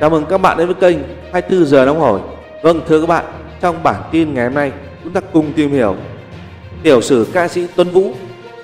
Chào mừng các bạn đến với kênh 24 giờ nóng hổi. Vâng, thưa các bạn, trong bản tin ngày hôm nay chúng ta cùng tìm hiểu tiểu sử ca sĩ Tuấn Vũ.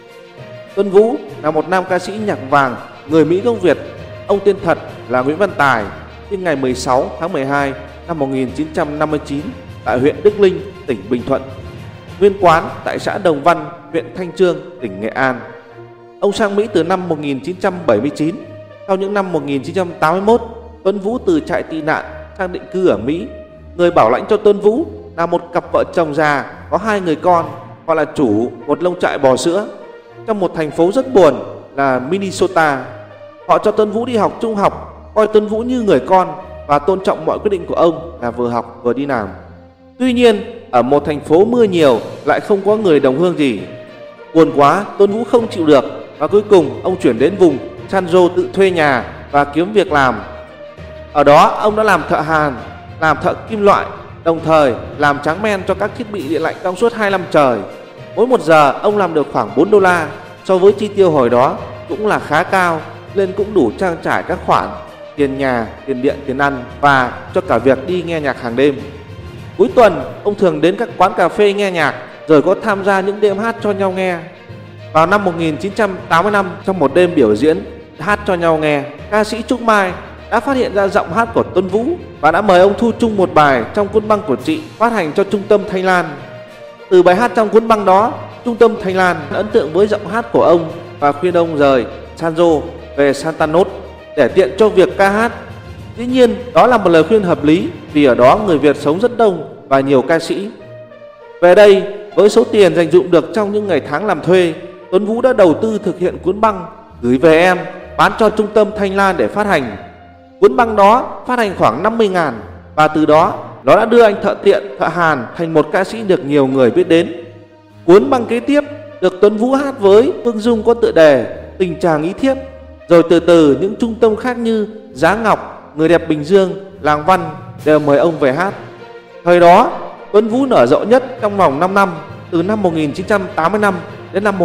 Tuấn Vũ là một nam ca sĩ nhạc vàng người Mỹ gốc Việt. Ông tên thật là Nguyễn Văn Tài, sinh ngày 16 tháng 12 năm 1959 tại huyện Đức Linh, tỉnh Bình Thuận. Nguyên quán tại xã Đồng Văn, huyện Thanh Chương, tỉnh Nghệ An. Ông sang Mỹ từ năm 1979. Sau những năm 1981, Tuấn Vũ từ trại tị nạn sang định cư ở Mỹ. Người bảo lãnh cho Tuấn Vũ là một cặp vợ chồng già có 2 người con, họ là chủ một lông trại bò sữa trong một thành phố rất buồn là Minnesota. Họ cho Tuấn Vũ đi học trung học, coi Tuấn Vũ như người con và tôn trọng mọi quyết định của ông là vừa học vừa đi làm. Tuy nhiên, ở một thành phố mưa nhiều lại không có người đồng hương gì. Buồn quá, Tuấn Vũ không chịu được và cuối cùng ông chuyển đến vùng San Jose tự thuê nhà và kiếm việc làm. Ở đó ông đã làm thợ hàn, làm thợ kim loại, đồng thời làm tráng men cho các thiết bị điện lạnh trong suốt 2 năm trời. Mỗi 1 giờ ông làm được khoảng 4 đô la, so với chi tiêu hồi đó cũng là khá cao, nên cũng đủ trang trải các khoản tiền nhà, tiền điện, tiền ăn và cho cả việc đi nghe nhạc hàng đêm. Cuối tuần ông thường đến các quán cà phê nghe nhạc, rồi có tham gia những đêm hát cho nhau nghe. Vào năm 1985, trong một đêm biểu diễn hát cho nhau nghe, ca sĩ Trúc Mai đã phát hiện ra giọng hát của Tuấn Vũ và đã mời ông thu chung một bài trong cuốn băng của chị phát hành cho Trung tâm Thanh Lan. Từ bài hát trong cuốn băng đó, Trung tâm Thanh Lan ấn tượng với giọng hát của ông và khuyên ông rời San Jose về Santanos để tiện cho việc ca hát. Dĩ nhiên đó là một lời khuyên hợp lý, vì ở đó người Việt sống rất đông và nhiều ca sĩ. Về đây, với số tiền dành dụm được trong những ngày tháng làm thuê, Tuấn Vũ đã đầu tư thực hiện cuốn băng Gửi Về Em, bán cho Trung tâm Thanh Lan để phát hành. Cuốn băng đó phát hành khoảng 50.000 và từ đó nó đã đưa anh thợ tiện, thợ hàn thành một ca sĩ được nhiều người biết đến. Cuốn băng kế tiếp được Tuấn Vũ hát với Phương Dung có tựa đề Tình Chàng Ý Thiếp. Rồi từ từ những trung tâm khác như Giá Ngọc, Người Đẹp Bình Dương, Làng Văn đều mời ông về hát. Thời đó Tuấn Vũ nở rộ nhất trong vòng 5 năm, từ năm 1985 đến năm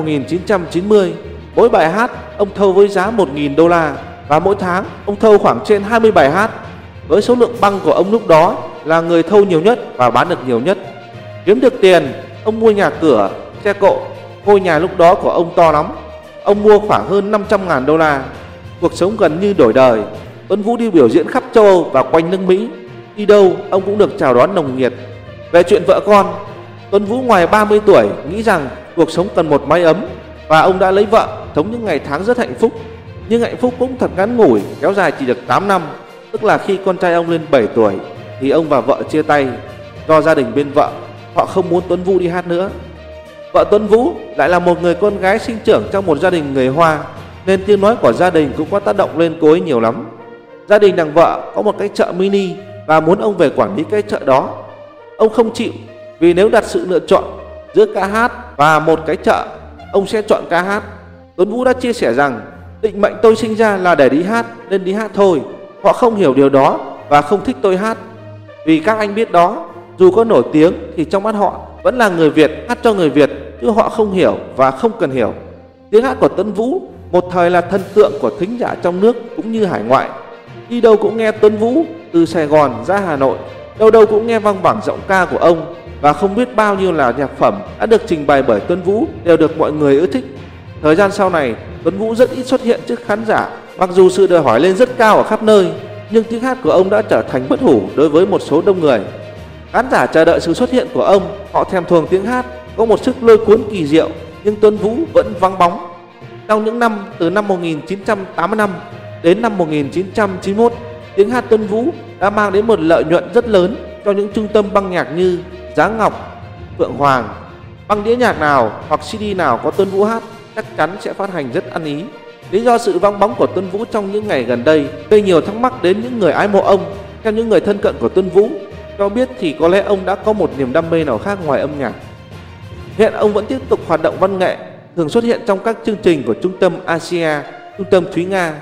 1990. Mỗi bài hát ông thâu với giá 1.000 đô la và mỗi tháng ông thâu khoảng trên 20 bài hát. Với số lượng băng của ông lúc đó là người thâu nhiều nhất và bán được nhiều nhất. Kiếm được tiền, ông mua nhà cửa, xe cộ. Ngôi nhà lúc đó của ông to lắm, ông mua khoảng hơn 500.000 đô la. Cuộc sống gần như đổi đời. Tuấn Vũ đi biểu diễn khắp châu Âu và quanh nước Mỹ. Đi đâu ông cũng được chào đón nồng nhiệt. Về chuyện vợ con, Tuấn Vũ ngoài 30 tuổi nghĩ rằng cuộc sống cần một mái ấm và ông đã lấy vợ, sống những ngày tháng rất hạnh phúc. Nhưng hạnh phúc cũng thật ngắn ngủi, kéo dài chỉ được 8 năm. Tức là khi con trai ông lên 7 tuổi thì ông và vợ chia tay. Do gia đình bên vợ họ không muốn Tuấn Vũ đi hát nữa. Vợ Tuấn Vũ lại là một người con gái sinh trưởng trong một gia đình người Hoa, nên tiếng nói của gia đình cũng có tác động lên cô ấy nhiều lắm. Gia đình đằng vợ có một cái chợ mini và muốn ông về quản lý cái chợ đó. Ông không chịu, vì nếu đặt sự lựa chọn giữa ca hát và một cái chợ, ông sẽ chọn ca hát. Tuấn Vũ đã chia sẻ rằng định mệnh tôi sinh ra là để đi hát nên đi hát thôi. Họ không hiểu điều đó và không thích tôi hát. Vì các anh biết đó, dù có nổi tiếng thì trong mắt họ vẫn là người Việt hát cho người Việt, chứ họ không hiểu và không cần hiểu. Tiếng hát của Tuấn Vũ một thời là thần tượng của thính giả trong nước cũng như hải ngoại. Đi đâu cũng nghe Tuấn Vũ, từ Sài Gòn ra Hà Nội, đâu đâu cũng nghe vang vẳng giọng ca của ông. Và không biết bao nhiêu là nhạc phẩm đã được trình bày bởi Tuấn Vũ đều được mọi người ưa thích. Thời gian sau này, Tuấn Vũ rất ít xuất hiện trước khán giả. Mặc dù sự đòi hỏi lên rất cao ở khắp nơi, nhưng tiếng hát của ông đã trở thành bất hủ đối với một số đông người. Khán giả chờ đợi sự xuất hiện của ông, họ thèm thuồng tiếng hát, có một sức lôi cuốn kỳ diệu, nhưng Tuấn Vũ vẫn vắng bóng. Trong những năm từ năm 1985 đến năm 1991, tiếng hát Tuấn Vũ đã mang đến một lợi nhuận rất lớn cho những trung tâm băng nhạc như Giá Ngọc, Phượng Hoàng. Băng đĩa nhạc nào hoặc CD nào có Tuấn Vũ hát chắc chắn sẽ phát hành rất ăn ý. Lý do sự vắng bóng của Tuấn Vũ trong những ngày gần đây gây nhiều thắc mắc đến những người ái mộ ông. Theo những người thân cận của Tuấn Vũ cho biết thì có lẽ ông đã có một niềm đam mê nào khác ngoài âm nhạc. Hiện ông vẫn tiếp tục hoạt động văn nghệ, thường xuất hiện trong các chương trình của Trung tâm Asia, Trung tâm Thúy Nga.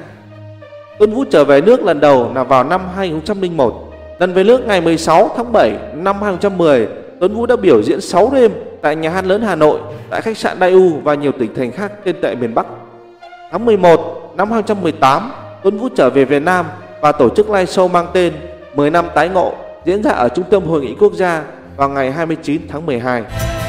Tuấn Vũ trở về nước lần đầu là vào năm 2001. Lần về nước ngày 16 tháng 7 năm 2010, Tuấn Vũ đã biểu diễn 6 đêm tại Nhà hát lớn Hà Nội, tại khách sạn Daewoo và nhiều tỉnh thành khác trên tại miền Bắc. Tháng 11 năm 2018, Tuấn Vũ trở về Việt Nam và tổ chức live show mang tên 10 năm tái ngộ diễn ra ở Trung tâm Hội nghị Quốc gia vào ngày 29 tháng 12.